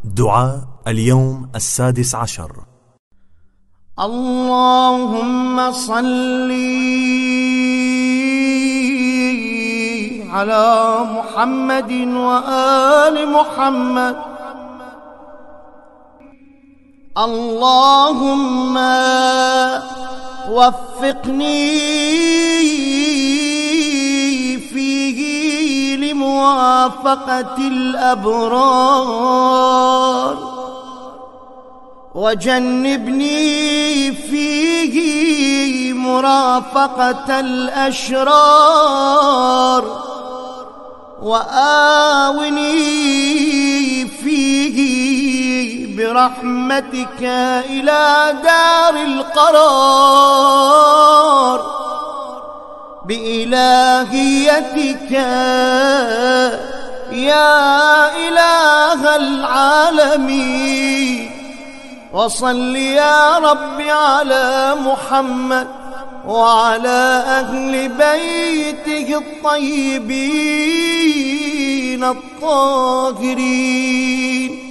دعاء اليوم 16. اللهم صل على محمد وآل محمد. اللهم وفقني فيه لموافقة الأبرار، وجنبني فيه مرافقة الأشرار، وآوني فيه برحمتك إلى دار القرار، بإلهيتك يا إله العالمين. وصل يا رب على محمد وعلى أهل بيته الطيبين الطاهرين.